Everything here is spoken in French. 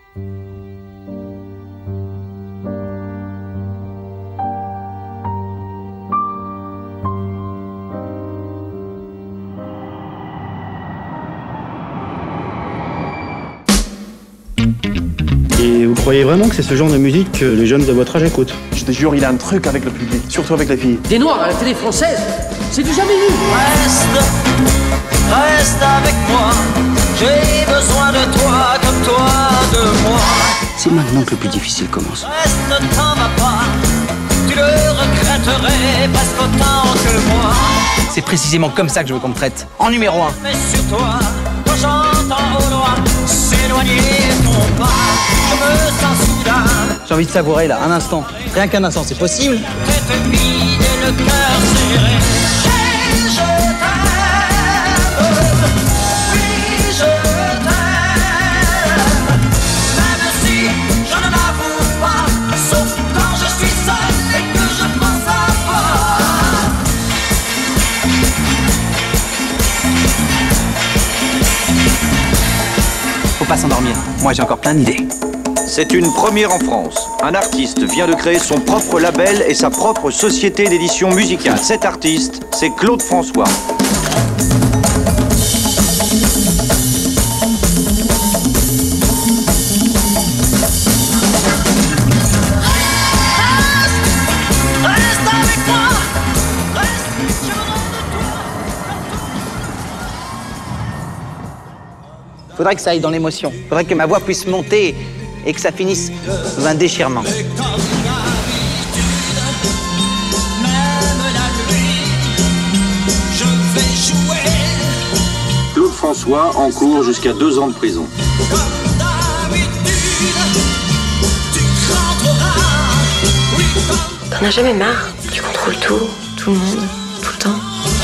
Et vous croyez vraiment que c'est ce genre de musique que les jeunes de votre âge écoutent? Je te jure, il a un truc avec le public, surtout avec les filles. Des noirs à la télé française, c'est du jamais vu. Reste avec moi, j'ai besoin de toi comme toi de moi. C'est maintenant que le plus difficile commence. Reste, ne t'en vas pas, tu le regretterais presque autant que moi. C'est précisément comme ça que je veux qu'on me traite, en numéro 1. Mais sur toi, quand j'entends au loin s'éloigner ton pas, je me sens soudain. J'ai envie de savourer là, un instant. Rien qu'un instant, c'est possible? Tête vide et le cœur serré. Et je t'aime, oui je t'aime. Même si je ne l'avoue pas, sauf quand je suis seul et que je pense à toi. Faut pas s'endormir, moi j'ai encore plein d'idées. C'est une première en France. Un artiste vient de créer son propre label et sa propre société d'édition musicale. Cet artiste, c'est Claude François. Reste avec moi, reste, je me rends de toi. Faudrait que ça aille dans l'émotion. Faudrait que ma voix puisse monter et que ça finisse dans un déchirement. Claude François encourt jusqu'à 2 ans de prison. T'en as jamais marre? Tu contrôles tout, tout le monde, tout le temps.